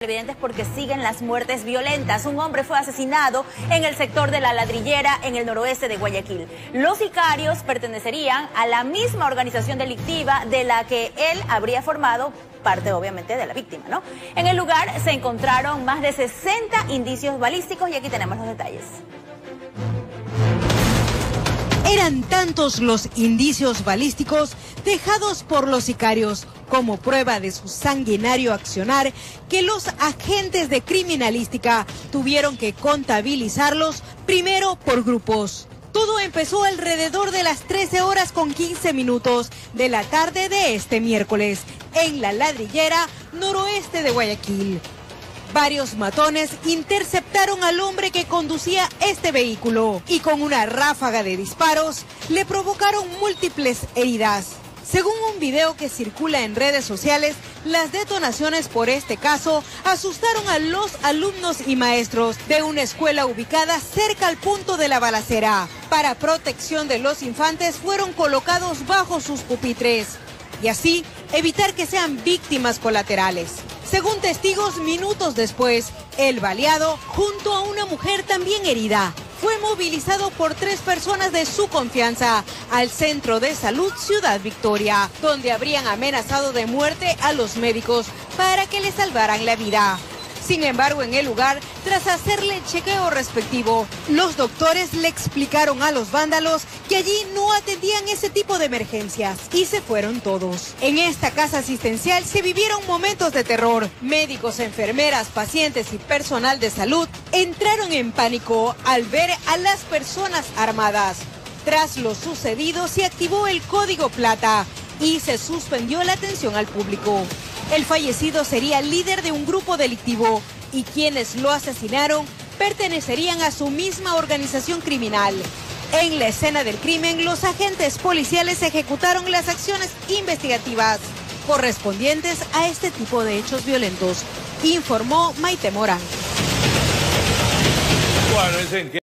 Evidentes porque siguen las muertes violentas. Un hombre fue asesinado en el sector de La Ladrillera, en el noroeste de Guayaquil. Los sicarios pertenecerían a la misma organización delictiva de la que él habría formado parte, obviamente, de la víctima, ¿no? En el lugar se encontraron más de 60 indicios balísticos y aquí tenemos los detalles. Eran tantos los indicios balísticos dejados por los sicarios como prueba de su sanguinario accionar que los agentes de criminalística tuvieron que contabilizarlos primero por grupos. Todo empezó alrededor de las 13:15 de la tarde de este miércoles en La Ladrillera, noroeste de Guayaquil. Varios matones interceptaron al hombre que conducía este vehículo y con una ráfaga de disparos le provocaron múltiples heridas. Según un video que circula en redes sociales, las detonaciones por este caso asustaron a los alumnos y maestros de una escuela ubicada cerca al punto de la balacera. Para protección de los infantes fueron colocados bajo sus pupitres y así evitar que sean víctimas colaterales. Según testigos, minutos después, el baleado, junto a una mujer también herida, fue movilizado por 3 personas de su confianza al Centro de Salud Ciudad Victoria, donde habrían amenazado de muerte a los médicos para que le salvaran la vida. Sin embargo, en el lugar, tras hacerle el chequeo respectivo, los doctores le explicaron a los vándalos que allí no atendían ese tipo de emergencias y se fueron todos. En esta casa asistencial se vivieron momentos de terror. Médicos, enfermeras, pacientes y personal de salud entraron en pánico al ver a las personas armadas. Tras lo sucedido, se activó el Código Plata y se suspendió la atención al público. El fallecido sería líder de un grupo delictivo y quienes lo asesinaron pertenecerían a su misma organización criminal. En la escena del crimen, los agentes policiales ejecutaron las acciones investigativas correspondientes a este tipo de hechos violentos, informó Maite Morán.